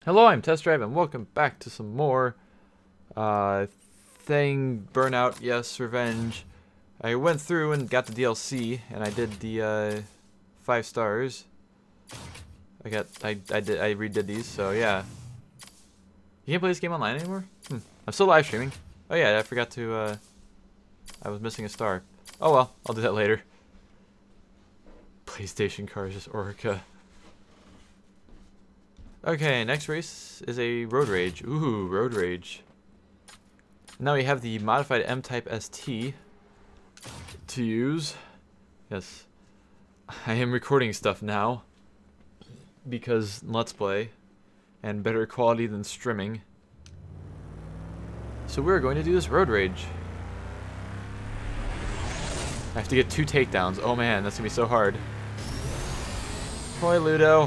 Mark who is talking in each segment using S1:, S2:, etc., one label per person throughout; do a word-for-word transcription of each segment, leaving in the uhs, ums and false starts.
S1: Hello, I'm Test Drive, and welcome back to some more uh, thing, Burnout, yes, Revenge. I went through and got the D L C, and I did the uh, five stars. I got, I, I did, I redid these, so yeah. You can't play this game online anymore? Hmm. I'm still live streaming. Oh yeah, I forgot to, uh, I was missing a star. Oh well, I'll do that later. PlayStation cars, just Orica. Okay, next race is a Road Rage. Ooh, Road Rage. Now we have the modified M-Type S T to use. Yes, I am recording stuff now because Let's Play and better quality than streaming. So we're going to do this Road Rage. I have to get two takedowns. Oh man, that's gonna be so hard. Boy, Ludo.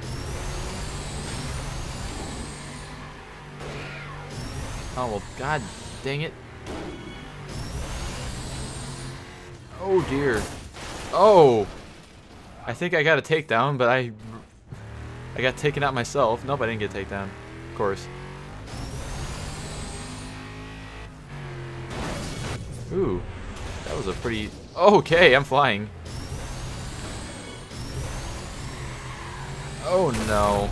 S1: Oh, well, god dang it. Oh, dear. Oh! I think I got a takedown, but I... I got taken out myself. Nope, I didn't get a takedown. Of course. Ooh. That was a pretty... Okay, I'm flying. Oh, no.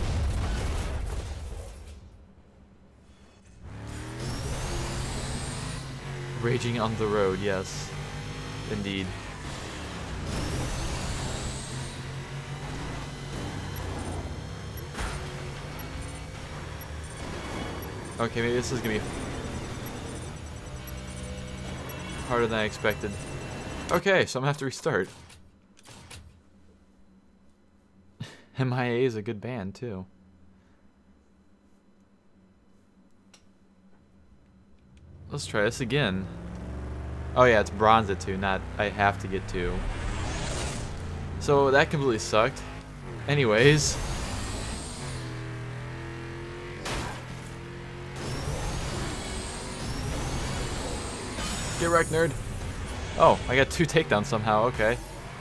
S1: Raging on the road, yes. Indeed. Okay, maybe this is gonna be harder than I expected. Okay, so I'm gonna have to restart. M I A is a good band, too. Let's try this again. Oh yeah, it's bronze at two, not I have to get two. So that completely sucked. Anyways. Get wrecked, nerd. Oh, I got two takedowns somehow, okay.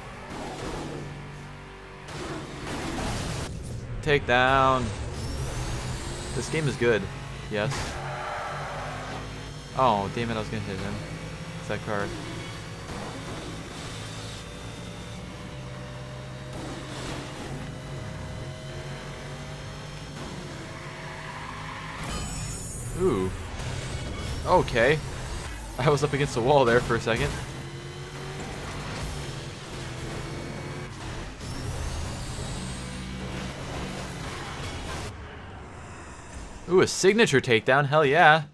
S1: Takedown. This game is good. Yes. Oh, damn it, I was gonna hit him. It's that card. Ooh. Okay. I was up against the wall there for a second. Ooh, a signature takedown, hell yeah.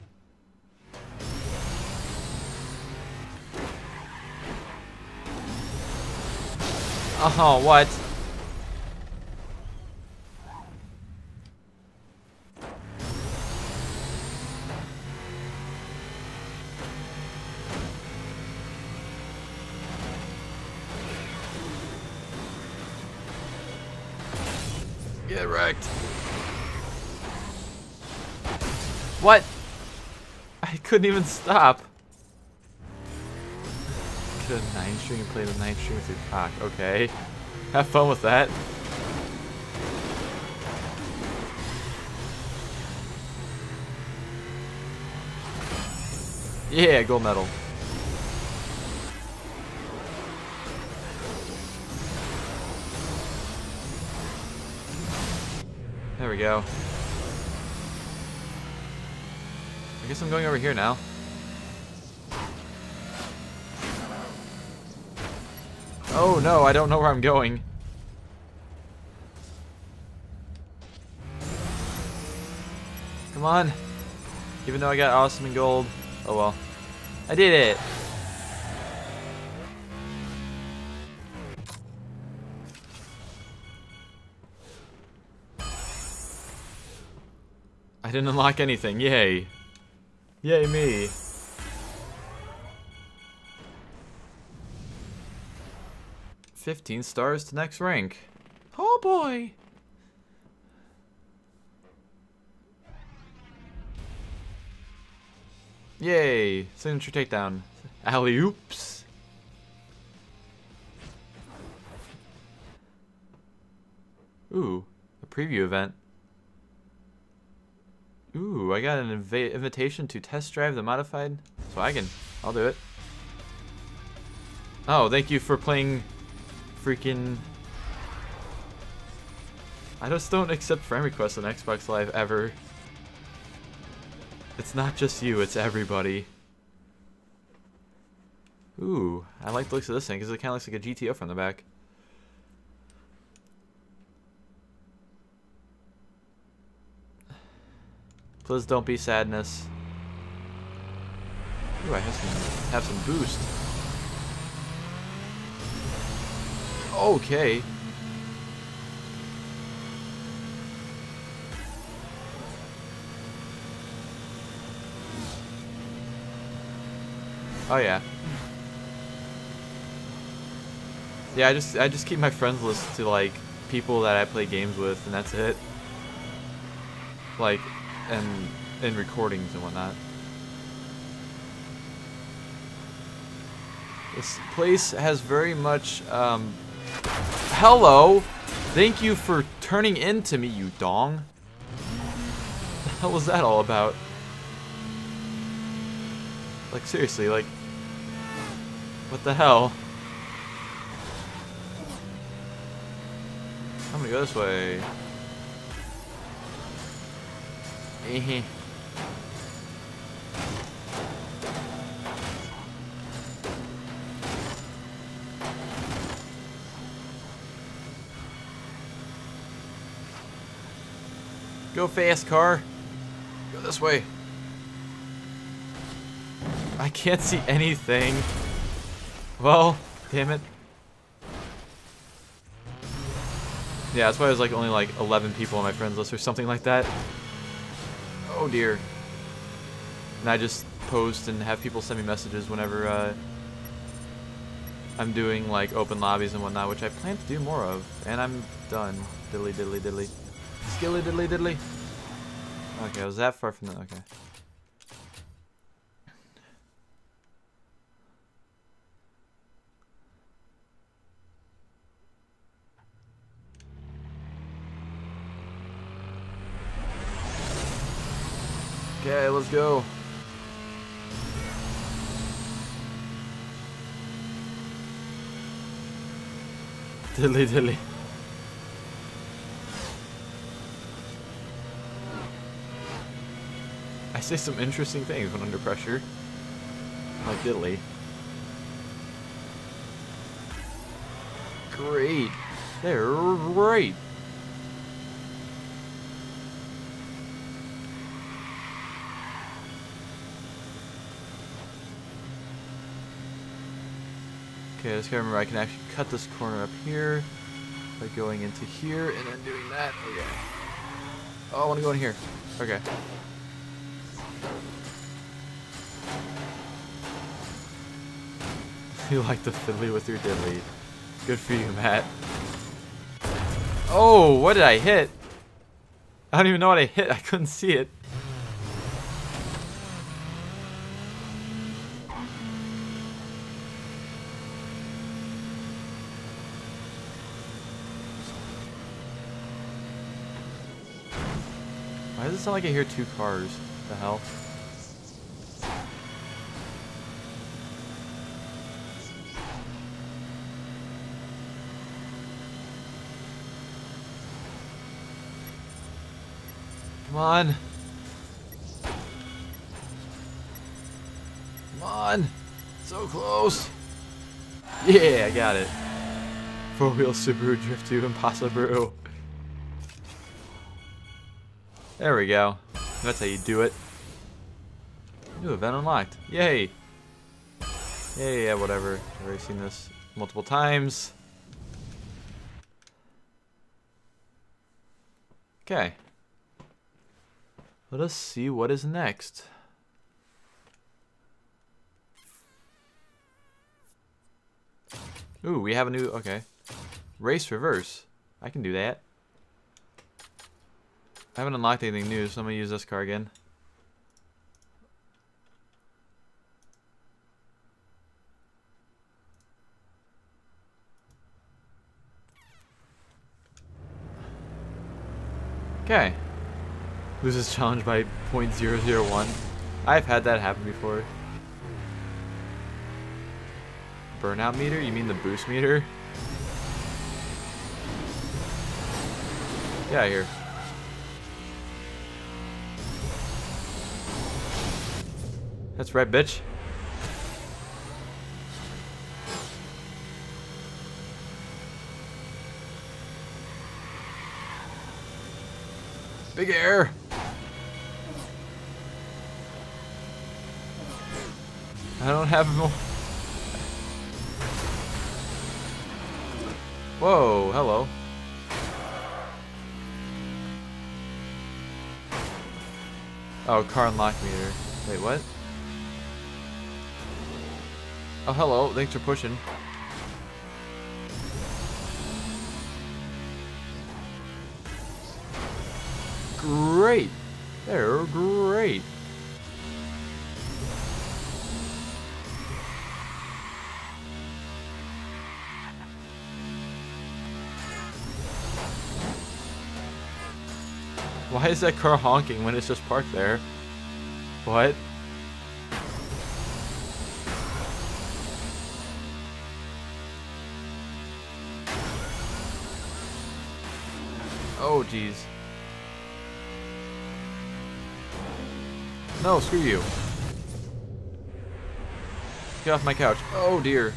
S1: Oh, what? Get wrecked. What? I couldn't even stop. Get a nine string and play the nine string with your cock. Okay. Have fun with that. Yeah, gold medal. There we go. I guess I'm going over here now. Oh no, I don't know where I'm going. Come on. Even though I got awesome and gold. Oh well. I did it. I didn't unlock anything. Yay. Yay me. fifteen stars to next rank. Oh boy. Yay. Signature takedown. Alley oops. Ooh. A preview event. Ooh, I got an inv invitation to test drive the modified. So I can, I'll do it. Oh, thank you for playing freaking... I just don't accept friend requests on Xbox Live ever. It's not just you, it's everybody. Ooh, I like the looks of this thing because it kind of looks like a G T O from the back. Please don't be sadness. Ooh, I have some, have some boost. Okay. Oh yeah. Yeah, I just I just keep my friends list to like people that I play games with, and that's it. Like, and in recordings and whatnot. This place has very much. Um, hello, thank you for turning into me, you dong. What the hell was that all about? Like seriously, like, what the hell? I'm gonna go this way. Eh. Go fast, car. Go this way. I can't see anything. Well, damn it. Yeah, that's why there's like only like eleven people on my friends list or something like that. Oh dear. And I just post and have people send me messages whenever uh, I'm doing like open lobbies and whatnot, which I plan to do more of. And I'm done. Diddly diddly diddly. Skilly diddly diddly. Okay, I was that far from the... Okay. Okay, let's go. Diddly diddly. I say some interesting things when under pressure. Like diddly. Great. They're great. Okay, I just gotta remember I can actually cut this corner up here by going into here and then doing that. Okay. Oh, I want to go in here. Okay. You like the fiddly with your diddly. Good for you, Matt. Oh, what did I hit? I don't even know what I hit. I couldn't see it. Why does it sound like I hear two cars? What the hell? Come on. Come on. So close. Yeah, I got it. Four-wheel Subaru Drift two Impossible. There we go. That's how you do it. New event unlocked. Yay. Yay, yeah, whatever. I've already seen this multiple times. Okay. Let us see what is next. Ooh, we have a new... Okay. Race reverse. I can do that. I haven't unlocked anything new, so I'm going to use this car again. Okay. Loses challenge by zero point zero zero one. I've had that happen before. Burnout meter? You mean the boost meter? Get out of here. That's right, bitch. Big air. I don't have more. Whoa, hello. Oh, car unlock meter. Wait, what? Oh, hello. Thanks for pushing. Great. They're great. Why is that car honking when it's just parked there? What? Oh, jeez. No, screw you. Get off my couch. Oh, dear.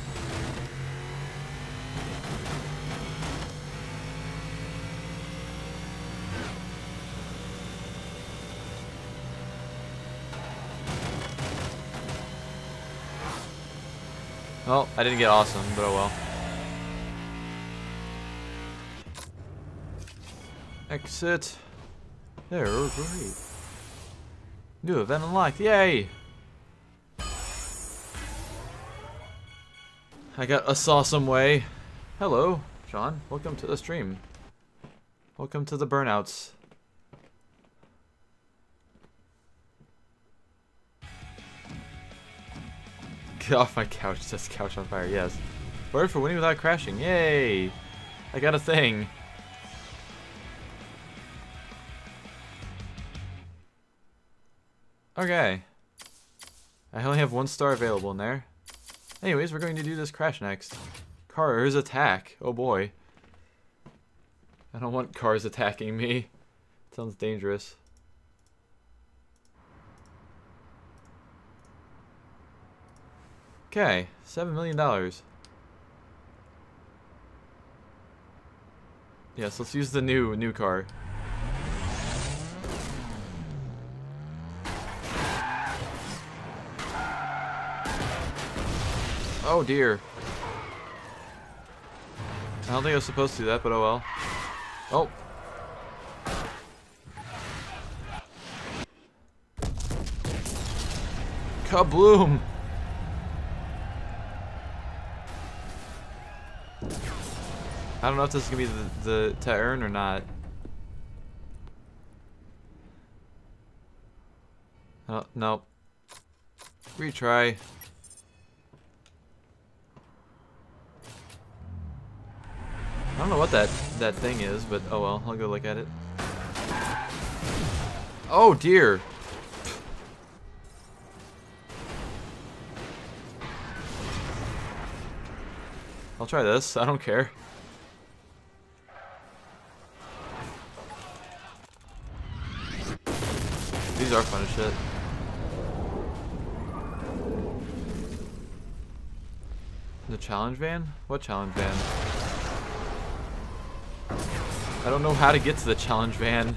S1: Well, I didn't get awesome, but oh well. Exit. There, great. New event unlocked, yay! I got a Sawsome Way. Hello, Sean. Welcome to the stream. Welcome to the burnouts. Get off my couch, says couch on fire, yes. Word for winning without crashing, yay! I got a thing. Okay. I only have one star available in there. Anyways, we're going to do this crash next. Cars attack. Oh boy. I don't want cars attacking me. Sounds dangerous. Okay, seven million dollars. Yes, let's use the new new car. Oh dear. I don't think I was supposed to do that, but oh well. Oh. Kabloom! I don't know if this is gonna be the, the to earn or not. Oh, nope. Retry. I don't know what that that thing is, but oh well, I'll go look at it. Oh dear. I'll try this. I don't care. These are fun as shit. The challenge van? What challenge van? I don't know how to get to the challenge van.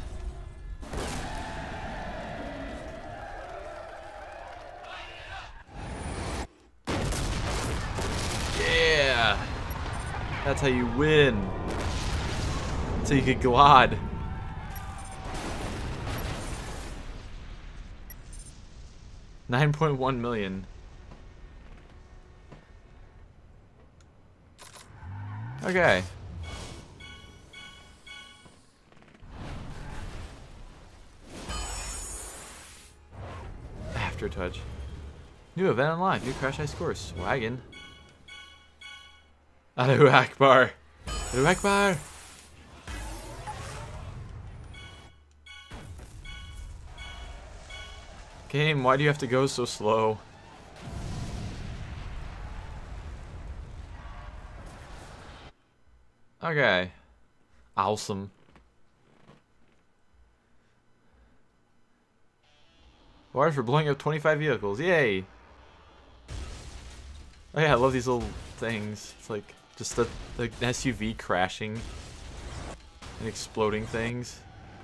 S1: Yeah! That's how you win. That's how you get glad. nine point one million. Okay. Aftertouch. New event unlocked. New Crash Ice Course. Wagon. Allahu Akbar. Allahu Akbar. Game, why do you have to go so slow? Okay. Awesome. Water for blowing up twenty-five vehicles. Yay! Oh yeah, I love these little things. It's like just the, the S U V crashing and exploding things.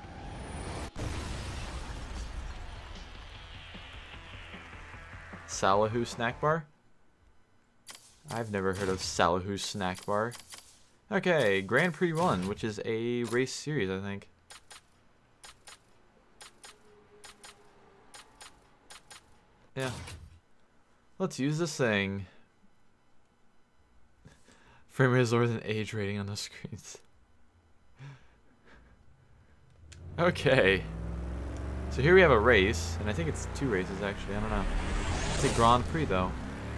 S1: Salahu snack bar? I've never heard of Salahu snack bar. Okay, Grand Prix one, which is a race series, I think. Yeah. Let's use this thing. Frame rate is lower than age rating on the screens. Okay. So here we have a race, and I think it's two races actually, I don't know. It's a Grand Prix though.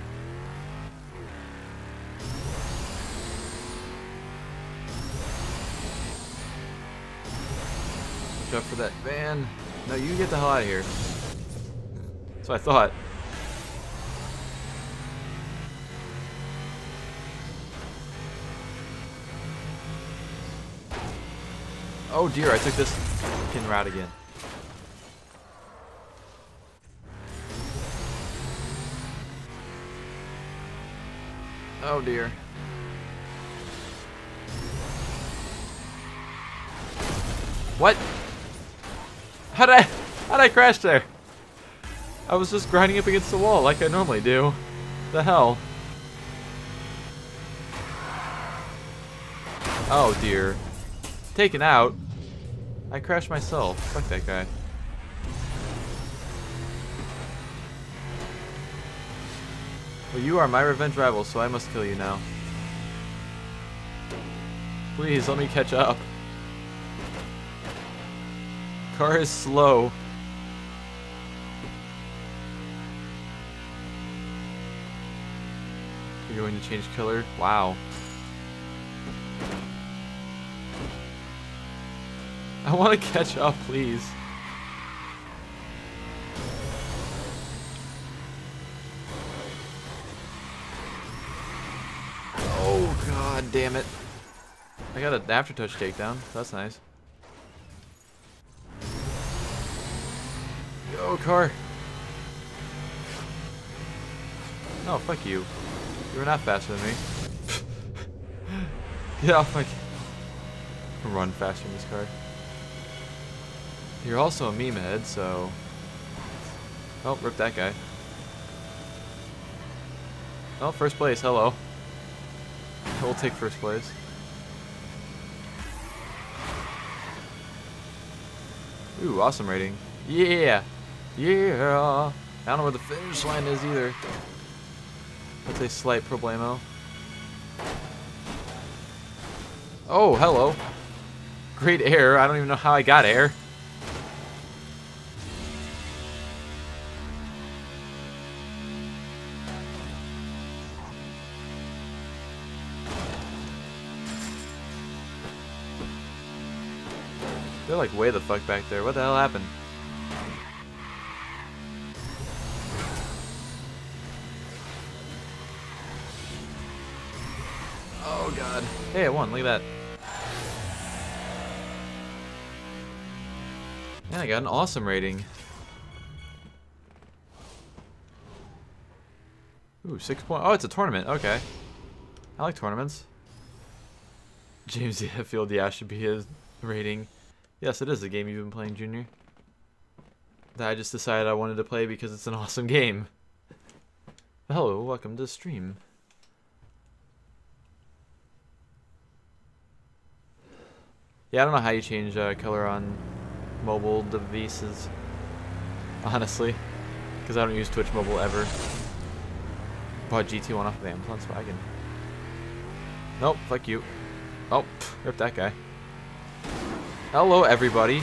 S1: Watch out for that van. No, you get the hell out of here. That's what I thought. Oh dear, I took this fucking route again. Oh dear. What? How'd I, how'd I crash there? I was just grinding up against the wall like I normally do. The hell? Oh dear. Taken out. I crashed myself. Fuck that guy. Well, you are my revenge rival, so I must kill you now. Please, let me catch up. Car is slow. You're going to change color? Wow. I want to catch up, please. Oh, god damn it. I got an aftertouch takedown. That's nice. Go, car. No, fuck you. You were not faster than me. Get off my... Run faster in this car. You're also a meme head, so... Oh, rip that guy. Oh, first place, hello. We'll take first place. Ooh, awesome rating. Yeah! Yeah! I don't know where the finish line is either. That's a slight problemo. Oh, hello. Great air. I don't even know how I got air. They're like way the fuck back there. What the hell happened? Oh god. Hey, I won. Look at that. And I got an awesome rating. Ooh, six point. Oh, it's a tournament. Okay. I like tournaments. James Hetfield, yeah, should be his rating. Yes, it is a game you've been playing, Junior. That I just decided I wanted to play because it's an awesome game. Hello, welcome to the stream. Yeah, I don't know how you change uh, color on mobile devices, honestly, because I don't use Twitch Mobile ever. Bought G T one off of Amazon, so I can. Nope, fuck you. Oh, pff, rip that guy. Hello, everybody.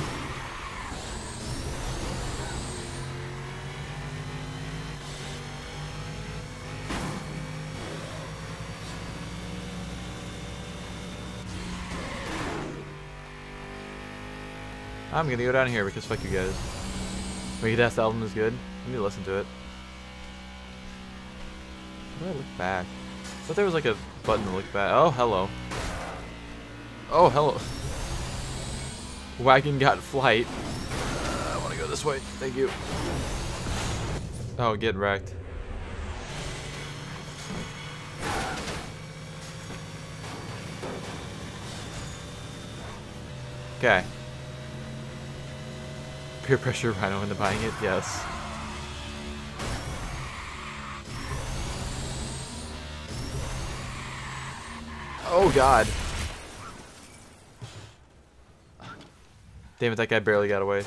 S1: I'm gonna go down here because fuck you guys. Wait, that album is good. Let me listen to it. How do I look back? I thought there was like a button to look back. Oh, hello. Oh, hello. Wagon got flight. Uh, I want to go this way. Thank you. Oh, get wrecked. Okay. Peer pressure Rhino into buying it? Yes. Oh god. Damn it, that guy barely got away.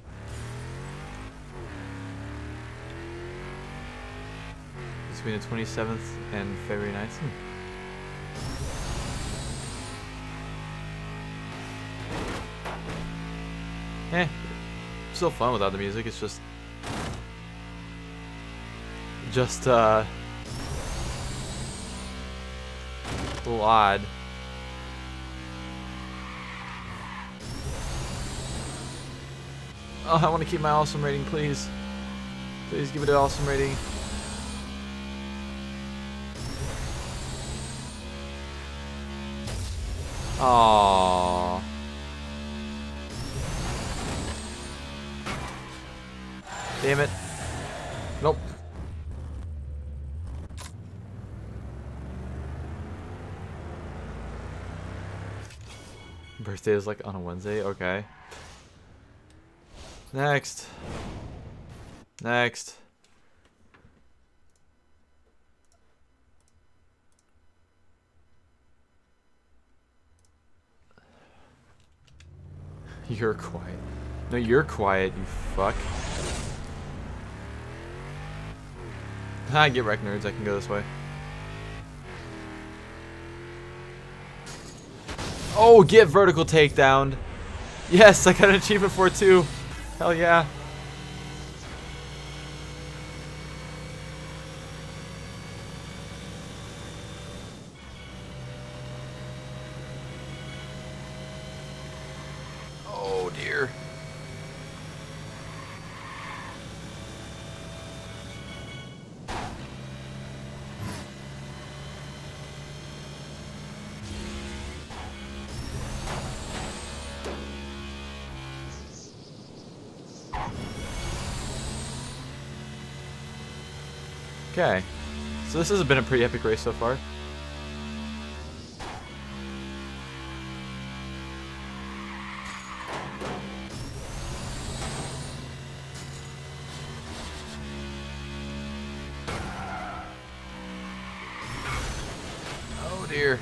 S1: Between the twenty-seventh and February ninth. Hmm. Eh, still fun without the music. It's just, just uh, a little odd. Oh, I want to keep my awesome rating, please. Please give it an awesome rating. Aww. Damn it. Nope. Birthday is like on a Wednesday? Okay. Next. Next. You're quiet. No, you're quiet, you fuck. Ah, get wrecked, nerds. I can go this way. Oh, get vertical takedown. Yes, I got an achievement for it too. Hell yeah. Oh dear. Okay, so this has been a pretty epic race so far. Oh dear.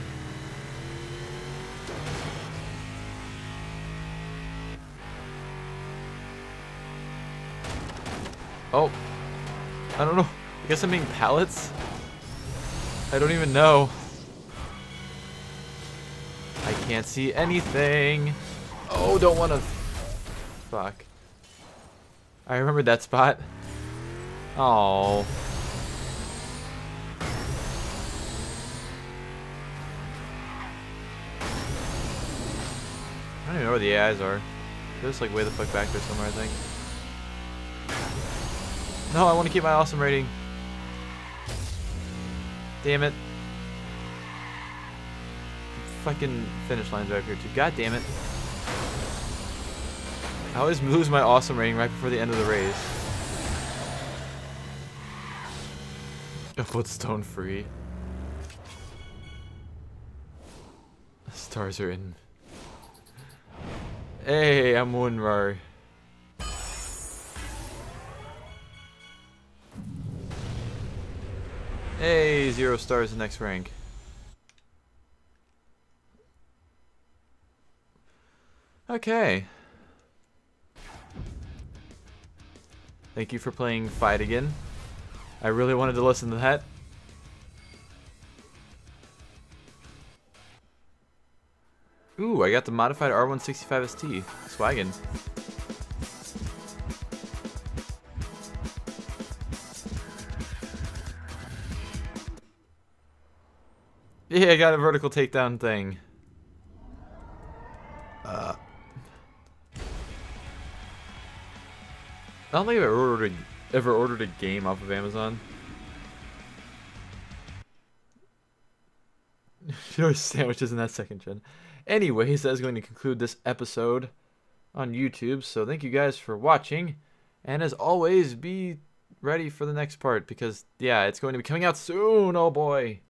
S1: Oh, I don't know. I guess I'm being pallets? I don't even know. I can't see anything. Oh, don't want to. Fuck. I remember that spot. Oh. I don't even know where the A Is are. They're just like way the fuck back there somewhere, I think. No, I want to keep my awesome rating. Damn it. Fucking finish line's right up here too. God damn it. I always lose my awesome rating right before the end of the race. Upload stone free. Stars are in. Hey, I'm Winrar. Hey, zero stars the next rank. Okay. Thank you for playing Fight again. I really wanted to listen to that. Ooh, I got the modified R one sixty-five S T. Swaggin'. Yeah, I got a vertical takedown thing. Uh. I don't think I've ever ordered ever ordered a game off of Amazon? There sandwiches in that second gen. Anyways, that's going to conclude this episode on YouTube. So thank you guys for watching. And as always, be ready for the next part because, yeah, it's going to be coming out soon. Oh boy.